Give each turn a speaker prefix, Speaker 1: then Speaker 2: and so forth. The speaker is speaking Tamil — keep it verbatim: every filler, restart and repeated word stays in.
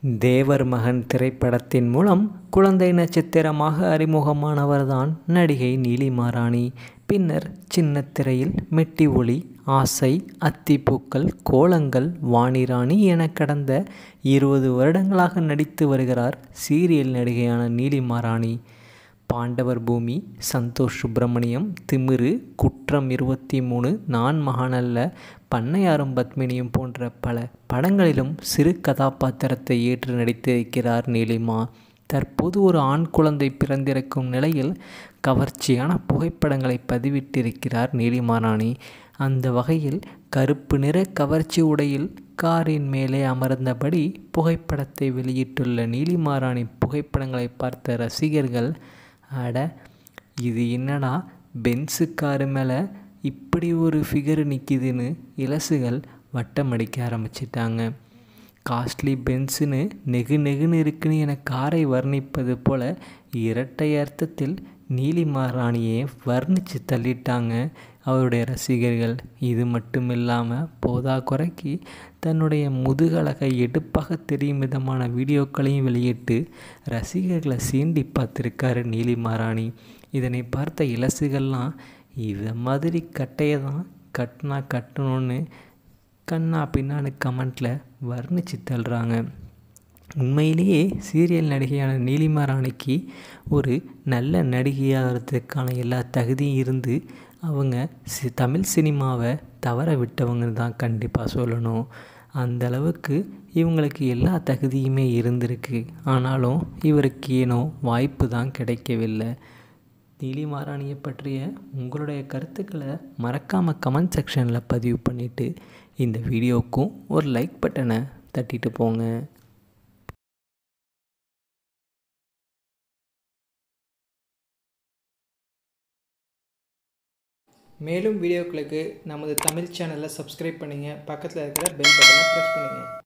Speaker 1: தேவர் மகன் திரைப்படத்தின் மூலம் குழந்தை நட்சத்திரமாக அறிமுகமானவர்தான் நடிகை நீலிமா ராணி. பின்னர் சின்னத்திரையில் மெட்டி ஒலி, ஆசை, அத்திப்பூக்கள், கோலங்கள், வாணிராணி என கடந்த இருபது வருடங்களாக நடித்து வருகிறார் சீரியல் நடிகையான நீலிமா ராணி. பாண்டவர் பூமி, சந்தோஷ் சுப்ரமணியம், திமிரு, குற்றம் இருபத்தி மூணு, நான் மகானல்ல, பண்ணையாரும் பத்மினியும் போன்ற பல படங்களிலும் சிறு கதாபாத்திரத்தை ஏற்று நடித்திருக்கிறார் நீலிமா. தற்போது ஒரு ஆண் குழந்தை பிறந்திருக்கும் நிலையில் கவர்ச்சியான புகைப்படங்களை பதிவிட்டிருக்கிறார் நீலிமா ராணி. அந்த வகையில் கருப்பு நிற கவர்ச்சி உடையில் காரின் மேலே அமர்ந்தபடி புகைப்படத்தை வெளியிட்டுள்ள நீலிமா ராணி புகைப்படங்களை பார்த்த ரசிகர்கள், அட இது என்னடா பென்ஸு காரு மேலே இப்படி ஒரு ஃபிகர் நிற்கிதுன்னு இலசுகள் வட்டம் அடிக்க ஆரம்பிச்சிட்டாங்க. காஸ்ட்லி பென்ஸுன்னு நெகு நெகுன்னு இருக்குன்னு என காரை வர்ணிப்பது போல் இரட்டை அர்த்தத்தில் நீலிமா ராணியை வர்ணித்து தள்ளிட்டாங்க அவருடைய ரசிகர்கள். இது மட்டும் இல்லாமல் போதா குறைக்கு தன்னுடைய முதுகழகை எடுப்பாக தெரியும் விதமான வீடியோக்களையும் வெளியிட்டு ரசிகர்களை சீண்டி பார்த்துருக்காரு நீலிமா ராணி. இதனை பார்த்த இலசுகள்லாம் இதை மாதிரி கட்டையை தான் கட்டினா கட்டணும்னு கண்ணா பின்னான்னு கமெண்ட்டில் வர்ணித்து தள்ளுறாங்க. உண்மையிலேயே சீரியல் நடிகையான நீலிமா ராணிக்கு ஒரு நல்ல நடிகையாகிறதுக்கான எல்லா தகுதியும் இருந்து அவங்க சி தமிழ் சினிமாவை தவற விட்டவங்கன்னு தான் கண்டிப்பாக சொல்லணும். அந்தளவுக்கு இவங்களுக்கு எல்லா தகுதியுமே இருந்திருக்கு. ஆனாலும் இவருக்கு ஏனோ வாய்ப்பு தான் கிடைக்கவில்லை. நீலிமா ராணியை பற்றிய உங்களுடைய கருத்துக்களை மறக்காமல் கமெண்ட் செக்ஷனில் பதிவு பண்ணிவிட்டு இந்த வீடியோவுக்கும் ஒரு லைக் பட்டனை தட்டிட்டு போங்க.
Speaker 2: மேலும் வீடியோக்களுக்கு நமது தமிழ் சேனலை சப்ஸ்கிரைப் பண்ணுங்கள். பக்கத்தில் இருக்கிற பெல் பட்டனை ப்ரெஸ் பண்ணுங்கள்.